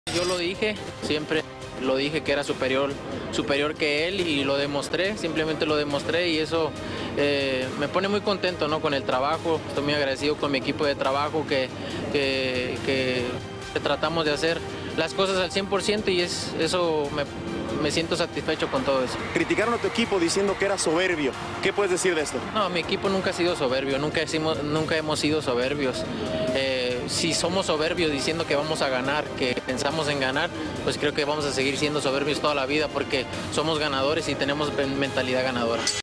Yo lo dije, siempre lo dije que era superior que él y lo demostré, simplemente lo demostré y eso me pone muy contento, ¿no? Con el trabajo, estoy muy agradecido con mi equipo de trabajo que tratamos de hacer las cosas al 100% y eso me siento satisfecho con todo eso. Criticaron a tu equipo diciendo que era soberbio. ¿Qué puedes decir de esto? No, mi equipo nunca ha sido soberbio, nunca hemos sido soberbios. Si somos soberbios diciendo que vamos a ganar, que pensamos en ganar, pues creo que vamos a seguir siendo soberbios toda la vida porque somos ganadores y tenemos mentalidad ganadora.